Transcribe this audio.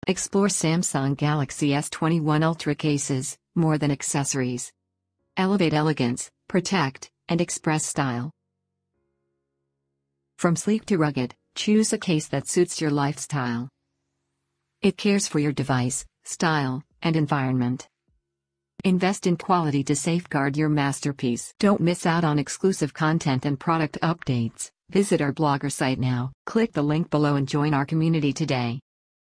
Explore Samsung Galaxy S21 Ultra cases, more than accessories. Elevate elegance, protect, and express style. From sleek to rugged, choose a case that suits your lifestyle. It cares for your device, style, and environment. Invest in quality to safeguard your masterpiece. Don't miss out on exclusive content and product updates. Visit our blogger site now. Click the link below and join our community today.